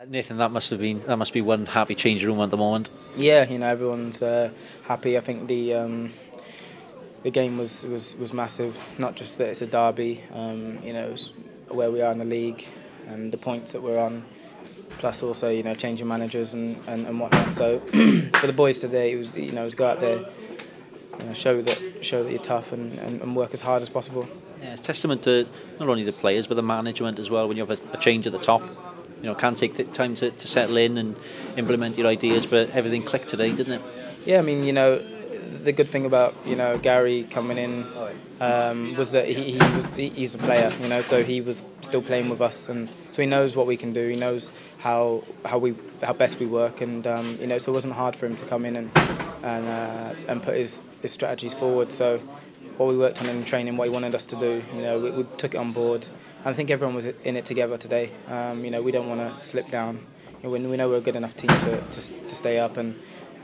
Nathan, that must be one happy changing room at the moment. Yeah, everyone's happy. I think the game was massive. Not just that it's a derby, it's where we are in the league and the points that we're on. Plus also, changing managers and whatnot. So for the boys today, it was go out there, show that you're tough and work as hard as possible. Yeah, it's testament to not only the players but the management as well. When you have a change at the top, it can take time to settle in and implement your ideas. But everything clicked today, didn't it? Yeah, I mean, the good thing about Gary coming in was that he's a player, so he was still playing with us, and so he knows what we can do. He knows how best we work, and so it wasn't hard for him to come in and put his strategies forward. So what we worked on in training, what he wanted us to do, we took it on board. And I think everyone was in it together today. We don't want to slip down. We know we're a good enough team to stay up and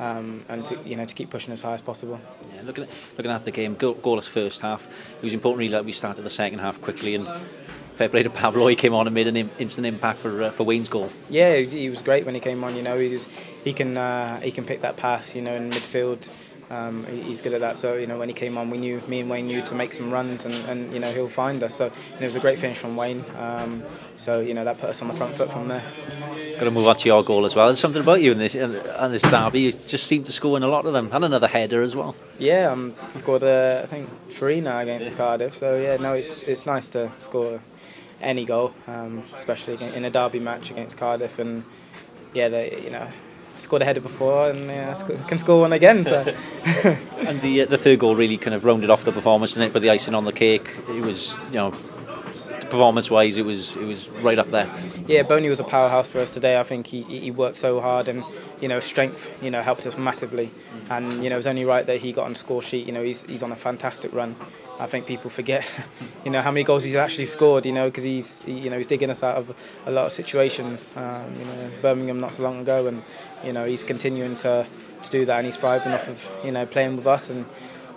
to keep pushing as high as possible. Yeah, looking at the game, goalless first half. It was important really that we started the second half quickly, and fair play to Pablo. He came on and made an instant impact for Wayne's goal. Yeah, he was great when he came on. He can pick that pass. In midfield. He's good at that. So when he came on, me and Wayne knew to make some runs, and he'll find us. So it was a great finish from Wayne. So that put us on the front foot from there. Got to move on to your goal as well. There's something about you in this derby. You just seem to score in a lot of them, and another header as well. Yeah, scored I think 3 now against Cardiff. So yeah, no, it's nice to score any goal, especially in a derby match against Cardiff. And yeah, scored a header before and can score one again. So. And the third goal really kind of rounded off the performance, didn't it? But the icing on the cake, it was performance-wise, it was right up there. Yeah, Boney was a powerhouse for us today. I think he worked so hard, and strength helped us massively. And it was only right that he got on the score sheet. He's on a fantastic run. I think people forget how many goals he's actually scored. Because he's digging us out of a lot of situations. Birmingham not so long ago, and he's continuing to do that, and he's thriving off of playing with us and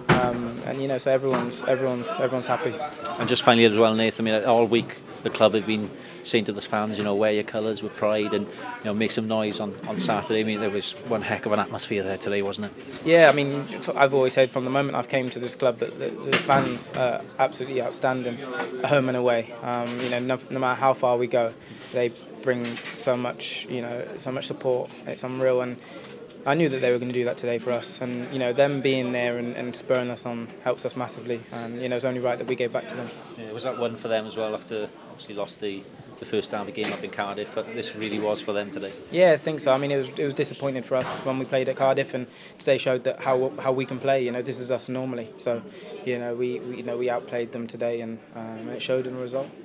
so everyone's happy. And just finally as well, Nathan, all week the club have been saying to the fans, wear your colours with pride and make some noise on Saturday. There was one heck of an atmosphere there today, wasn't it? Yeah, I've always said from the moment I've came to this club that the fans are absolutely outstanding, home and away. No matter how far we go, they bring so much support. It's unreal, and I knew that they were going to do that today for us, and them being there and spurring us on helps us massively, and it's only right that we gave back to them. Yeah, was that one for them as well after obviously lost the first derby game up in Cardiff? But this really was for them today. Yeah, I think so. It was disappointing for us when we played at Cardiff, and today showed that how we can play. This is us normally, so we outplayed them today, and it showed in the result.